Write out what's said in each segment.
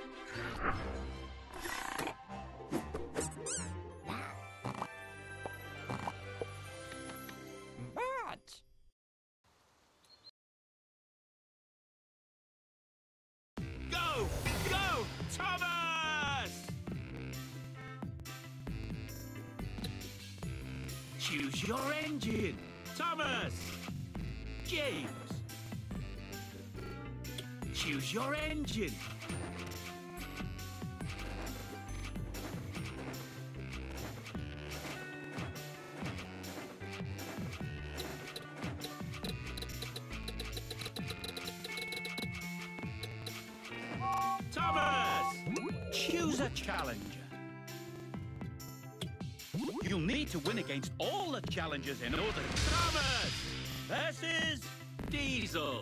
But Go, Thomas! Choose your engine, Thomas. James. Choose your engine. Thomas! Choose a challenger. You'll need to win against all the challengers in order. Thomas versus Diesel.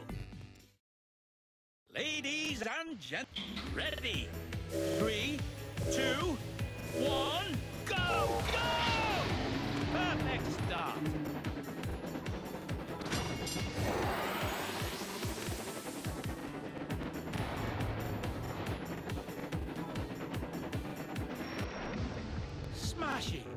Ladies and gentlemen, ready? 3, 2, 1, go! Go! Perfect start. Smashing.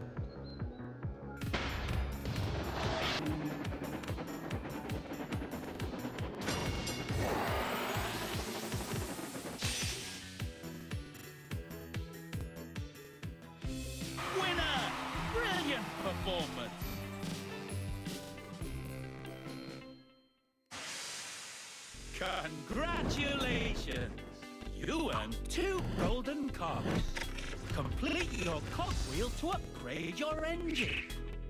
Winner! Brilliant performance. Congratulations! You earned 2 golden cogs. Complete your cogwheel to upgrade your engine.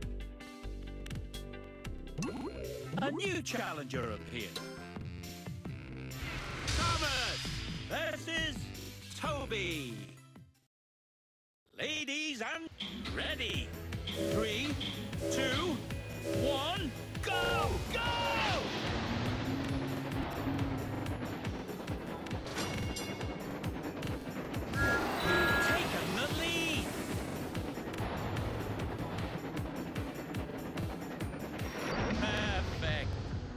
A new challenger appears. Thomas versus Toby. Ladies and ready. 3, 2, 1, go! Go! Taken the lead. Perfect.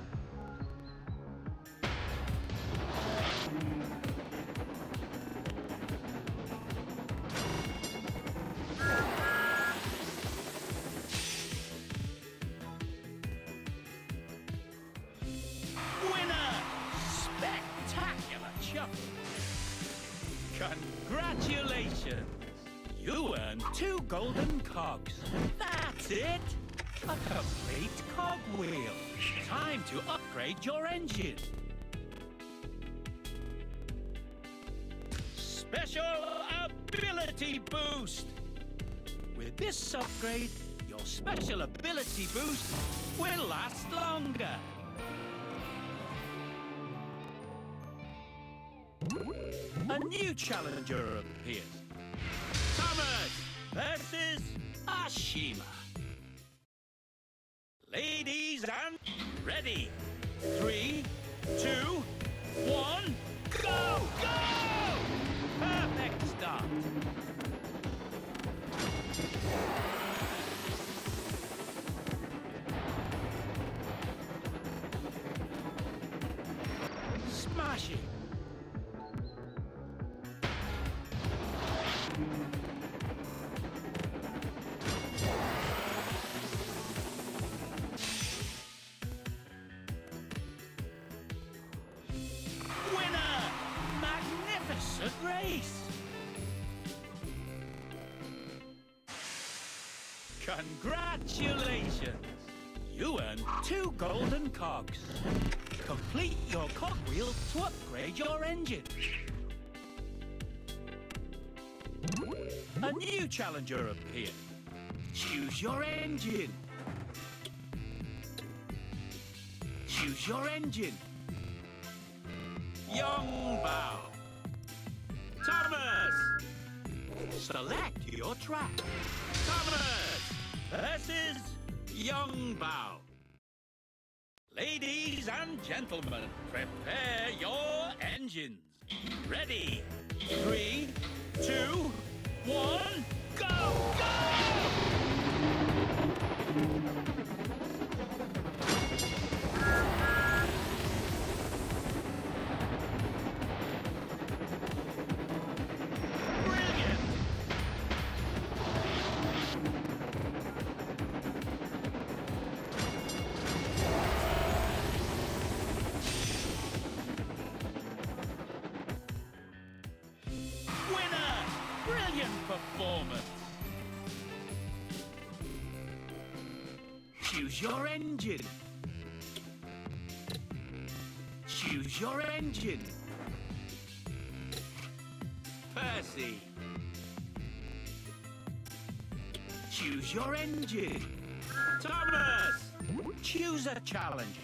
Winner! Spectacular chuckle. Congratulations! You earned 2 golden cogs. That's it! A complete cogwheel. Time to upgrade your engine. Special ability boost. With this upgrade, your special ability boost will last longer. A new challenger appears. Thomas versus Ashima. Ladies and ready. 3, 2, 1, go! Go! Perfect start. Smashing. Magnificent race! Congratulations! You earned 2 golden cogs. Complete your cogwheel to upgrade your engine. A new challenger appeared. Choose your engine. Choose your engine. Young Bao. Thomas! Select your track. Thomas versus Young Bao. Ladies and gentlemen, prepare your engines. Ready? 3, 2, 1, go! Go! performance. Choose your engine. Choose your engine. Percy. Choose your engine. Thomas. Choose a challenger.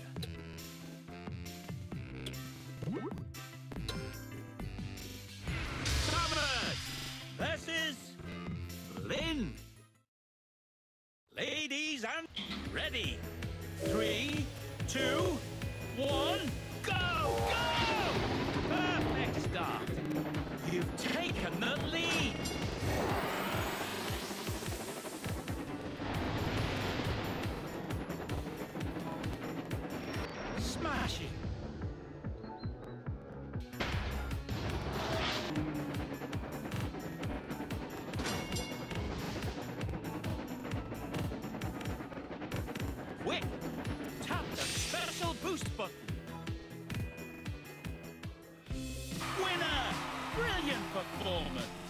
Thomas. Versus Lynn. Ladies and ready. 3, 2, 1, go! Go! Perfect start. You've taken the lead. Smashing. Quick! Tap the special boost button. Winner! Brilliant performance.